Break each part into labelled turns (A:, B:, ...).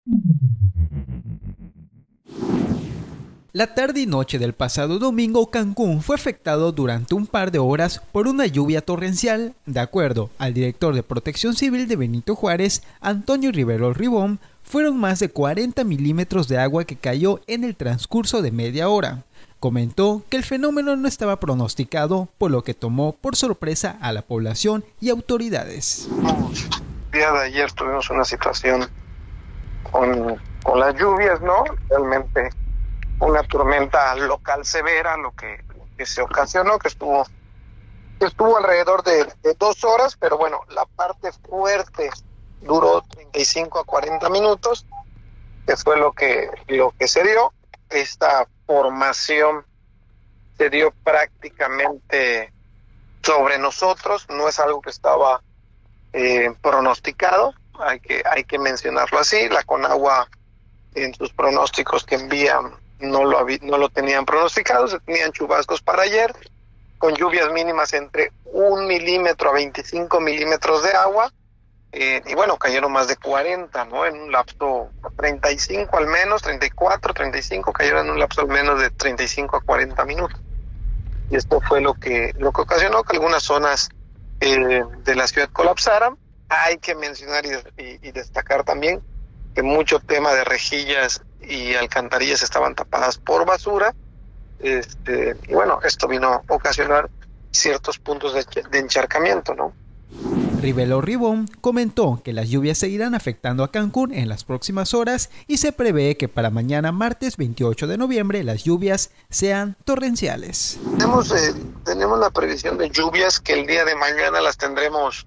A: La tarde y noche del pasado domingo, Cancún fue afectado durante un par de horas por una lluvia torrencial. De acuerdo al director de Protección Civil de Benito Juárez, Antonio Rivero Ribón, fueron más de 40 milímetros de agua que cayó en el transcurso de media hora. Comentó que el fenómeno no estaba pronosticado, por lo que tomó por sorpresa a la población y autoridades.
B: El día de ayer tuvimos una situación con las lluvias, ¿no? Realmente una tormenta local severa, lo que se ocasionó, que estuvo alrededor de 2 horas, pero bueno, la parte fuerte duró 35 a 40 minutos, que fue lo que se dio. Esta formación se dio prácticamente sobre nosotros, no es algo que estaba pronosticado, hay que mencionarlo así. La Conagua en sus pronósticos que envían no lo tenían pronosticado. Se tenían chubascos para ayer, con lluvias mínimas entre 1 milímetro a 25 milímetros de agua, y bueno, cayeron más de 40, ¿no? En un lapso 35 al menos, 34, 35, cayeron en un lapso al menos de 35 a 40 minutos. Y esto fue lo que ocasionó que algunas zonas de la ciudad colapsaran. Hay que mencionar y destacar también que mucho tema de rejillas y alcantarillas estaban tapadas por basura, y bueno, esto vino a ocasionar ciertos puntos de encharcamiento, ¿no?
A: Rivero Ribón comentó que las lluvias seguirán afectando a Cancún en las próximas horas y se prevé que para mañana martes 28 de noviembre las lluvias sean torrenciales.
B: Tenemos la previsión de lluvias que el día de mañana las tendremos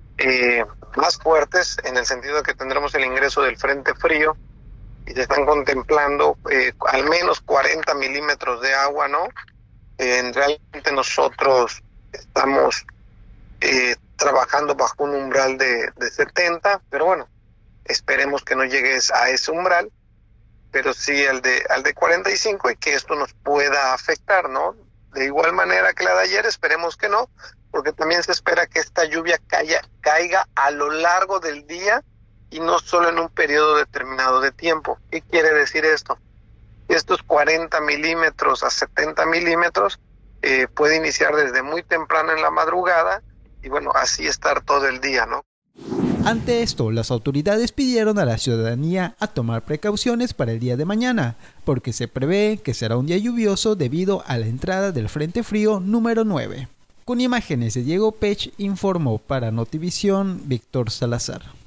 B: más fuertes, en el sentido de que tendremos el ingreso del frente frío y se están contemplando al menos 40 milímetros de agua, ¿no? Realmente nosotros estamos trabajando bajo un umbral de 70, pero bueno, esperemos que no llegues a ese umbral, pero sí al de 45, y que esto nos pueda afectar, ¿no? De igual manera que la de ayer, esperemos que no, porque también se espera que esta lluvia caiga a lo largo del día y no solo en un periodo determinado de tiempo. ¿Qué quiere decir esto? Estos 40 milímetros a 70 milímetros puede iniciar desde muy temprano en la madrugada y bueno, así estar todo el día, ¿no?
A: Ante esto, las autoridades pidieron a la ciudadanía a tomar precauciones para el día de mañana, porque se prevé que será un día lluvioso debido a la entrada del Frente Frío número 9. Con imágenes de Diego Pech, informó para Notivisión Víctor Salazar.